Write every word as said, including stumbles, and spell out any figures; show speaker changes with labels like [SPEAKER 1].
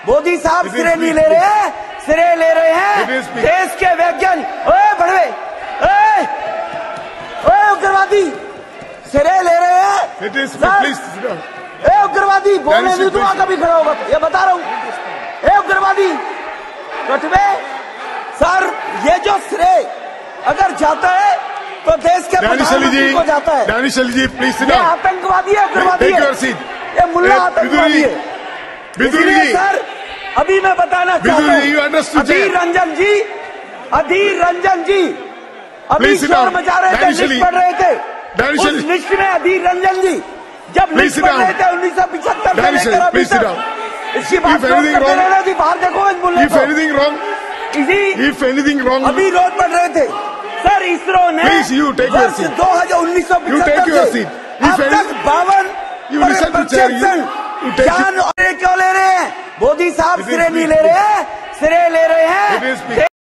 [SPEAKER 1] मोदी साहब सिरे नहीं ले रहे हैं, सिरे ले रहे हैं देश के वैज्ञानिक। ओए बड़वे, ओए ओए उग्रवादी सिरे ले रहे हैं। ए उग्रवादी बोलने नहीं दूंगा कभी खड़ा होगा, ये बता रहा हूँ। ए उग्रवादी कटवे सर, ये जो श्रेय अगर जाता है तो देश के प्रधानमंत्री को जाता है।
[SPEAKER 2] दानिश अली जी प्लीज सिट
[SPEAKER 1] ये आतंकवादी है, उग्रवादी है, ये मुल्ला आतंकवादी है। इसलिए सर अभी मैं बताना चाहता हूँ, अधीर रंजन जी, अधीर रंजन जी अभी शोर मचा रहे थे, लिस्ट पढ़ रहे थे। उस लिस्ट में अधीर रंजन जी जब लिस्ट पढ़ रहे थे उन्नीस सौ पिछहत्तर से लेकर अभी तक, इसकी बात करते रहना थी। बाहर देखो इस मुल्ले को, इसी अभी रोड पढ़ रहे थे सर। इसरो ने वर्ष दो हजार उन्नीस सौ पिछहत्तर से अब तक बावन ज्ञान क्यों ले रहे हैं? मोदी साहब सिरे नहीं ले रहे हैं, सिरे ले रहे हैं